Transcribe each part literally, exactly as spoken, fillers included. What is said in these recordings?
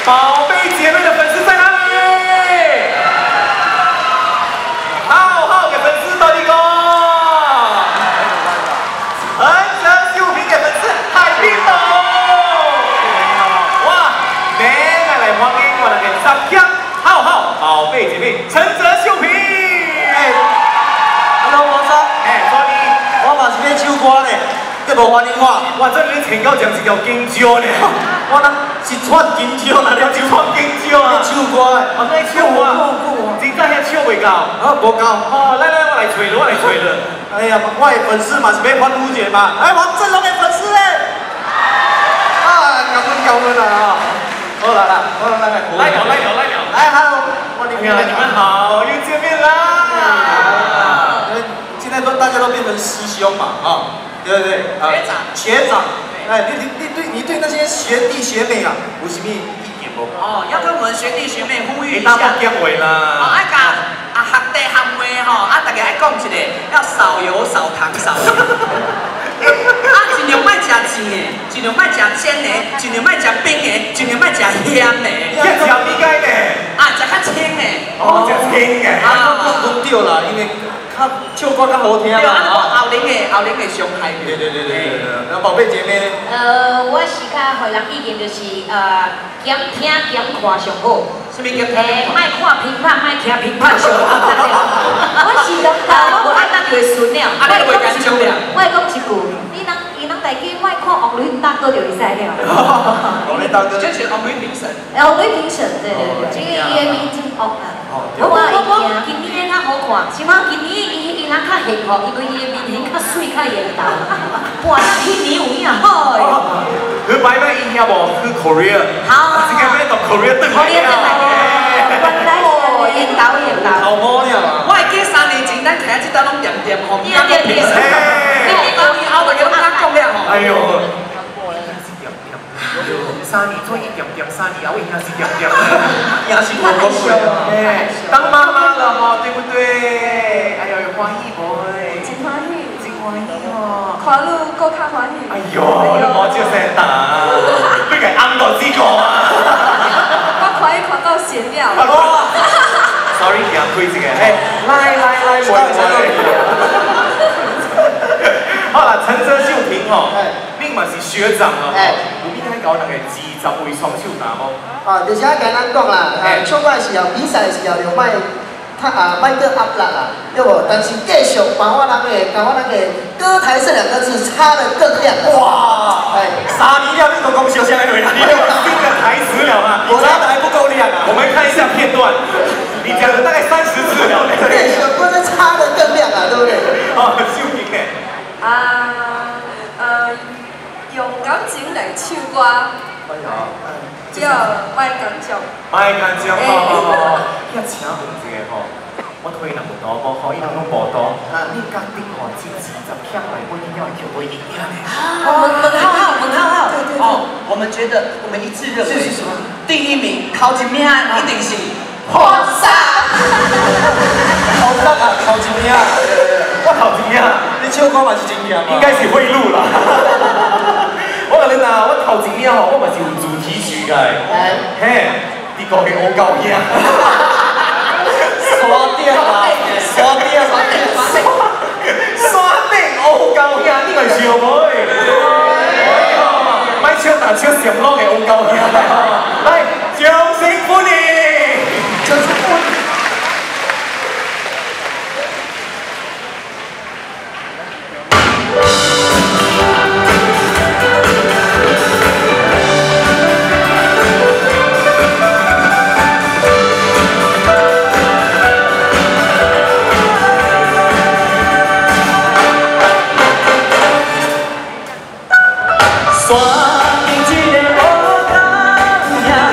宝贝姐妹的粉丝在哪里？浩浩给粉丝到底讲，陈泽秀平给粉丝海滨岛。哇，今日来欢迎我哋嘅十强浩浩宝贝姐妹陈泽秀平。哎 ，Hello， 黄生， 哎，欢迎， 我嘛是要唱歌咧，你无欢迎我？ 哇，这你请教讲一条金蕉呢。 我那是串金蕉啦，你是串金蕉啊？ 唱歌诶， 我爱唱啊，真正遐唱袂到。 啊，无够。 哦，来来，我来吹了，我来吹了。 哎呀，我的粉丝嘛是要欢呼节嘛。哎，王振龙的粉丝嘞。啊，感恩感恩啊！好啦啦，好来来来， 来了来了来了。 来 ，Hello， 我你你们好，又见面啦。 现在都大家都变成师兄嘛，啊，对不对？ 学长， 学长。哎，你你你对你对那些学弟学妹啊，有什么意见不？ 哦，要跟我们学弟学妹呼吁一下。 下。 你讲话啦。 哦，爱甲啊学弟学妹吼，啊大家爱讲一个，要少油少糖少盐。啊，尽量卖食甜的，尽量卖食鲜的，尽量卖食冰的，尽量卖食咸的。 要食米解呢？ 啊，食较清的。 哦，食清的。 啊，不对啦，因为。他唱歌较好听啦， 后龄的后龄的上海。 对对对对对。那宝贝姐妹呢？ 呃，我是较互人意见就是呃，兼听兼看上好。 什么兼听？ 诶，莫看评判，莫听评判上好。我是讲到我爱当就会顺了。 啊，你袂紧张了？ 我会讲一句，你人伊人大家莫看王雷大哥就会使了。 王雷大哥。 就是王雷评审。 王雷评审，对对对，这个伊的面真恶啊。我我我今年较好看，起码今年伊伊人较幸福，因为伊的面型较水较严重。哇，那迄年有影好诶。 佢摆摆伊遐无去 Korea， 好， 这个要到 Korea 对来啊。原来哦，引导引导。 好摸了啊！ 我会记三年前咱徛这搭拢点点吼，点点点。你到以后大家拢讲了吼。 哎呦。三年做一点点，三年后应该是点点。 也是我讲过啊。 哎，当妈妈了哈，对不对？哎呦，欢喜不？ 真欢喜， 真欢喜哦。 看路更较欢喜。 哎呦，你莫笑声大，你个啱到知个啊！ 我看伊看到闲了。 Sorry， 行开一个，哎，来来来，我我。好了，陈泽秀婷吼，你嘛是学长了吼，有必要搞那个二十位双手打无？ 啊，就是啊，简单讲啦，啊，唱歌时候、比赛时候就卖，他啊卖个压力啦，对不？但是继续把我那个、把我那个歌台这两个字插得更亮。哇！哎， 三年了，你都讲小声来回答，你有新的台词了吗？ 我插的还不够亮啊！ 我们看一下片段，你讲了大概三十次了。 继续不是插得更亮啊，对不对？ 哦，秀婷诶。 啊，呃，用感情来唱歌，叫卖感情。 卖感情，好好好，遐请问一个吼，我推人无多，无好，伊人拢无多，你家己看这二十强来，我一定要叫我赢赢呢。 我们很好，我们很好。对对对。哦，我们觉得，我们一致认为，第一名考几名一定是Pornsak。 Pornsak啊，考几名？ 我考几名？ 你唱歌嘛是真强嘛？ 应该是贿赂啦。我甲你讲，我头一名吼，我嘛是有主题曲个，嘿，你讲个乌狗兄， 山顶啊，山顶啊， 山顶乌狗兄，你个想无诶？莫唱大唱上路个乌狗兄来，掌声欢迎！掌声欢迎！ 山顶一个乌狗兄。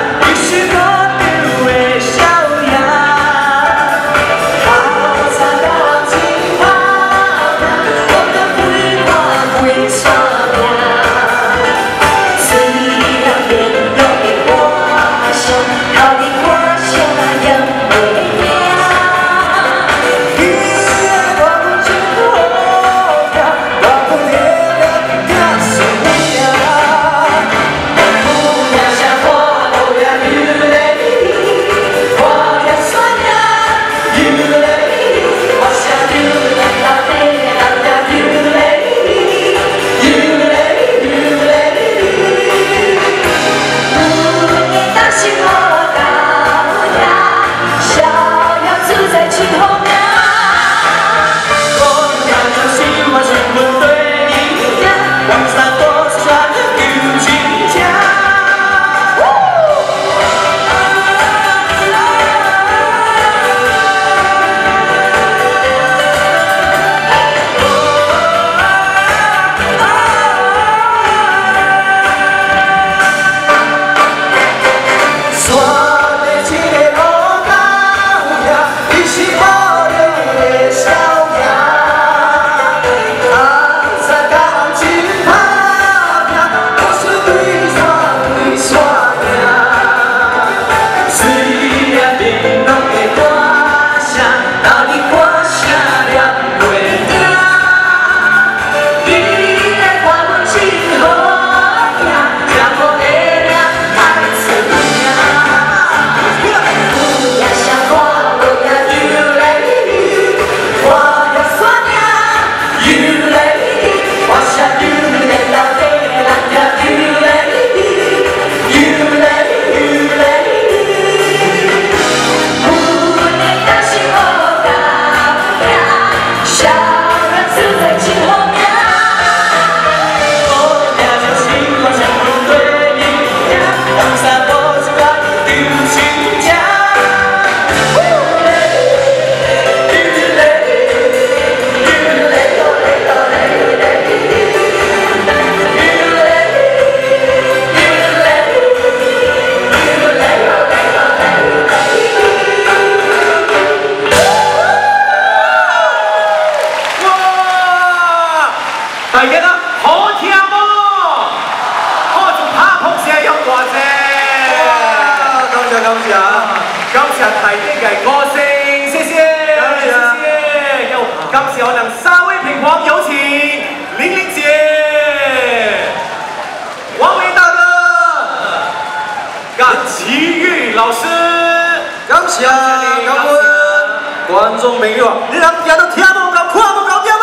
观众朋友啊，你人听都听无够，看无够点无？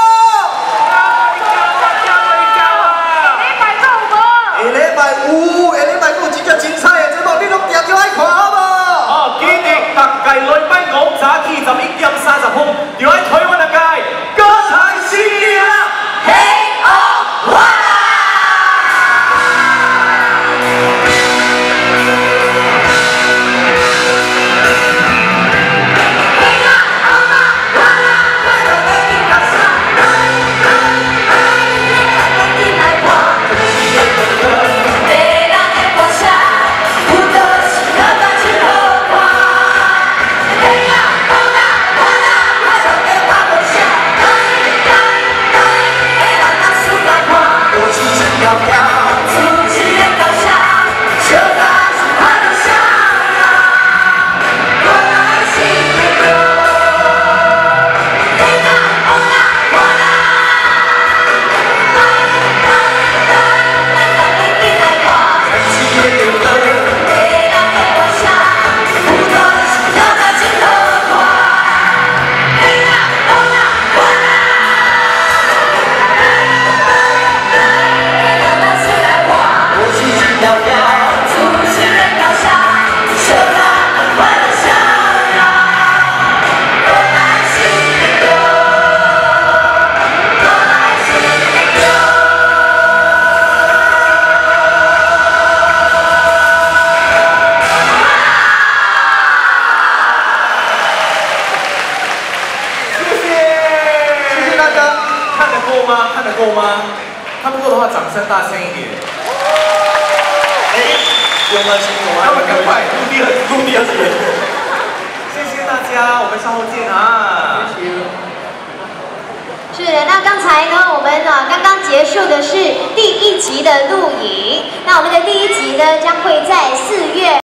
下礼拜有，下礼拜有一个精彩的节目，你拢定定爱看好无？ 哦，记得大概礼拜五早起十一点三十分，就喺台湾那界歌台星力量黑欧哇！够吗？看不够的话，掌声大声一点。哎，不用担心，我们赶快录第二录第二集。谢谢大家，我们稍后见啊。 是的，那刚才呢，我们啊刚刚结束的是第一集的录影。那我们的第一集呢，将会在四月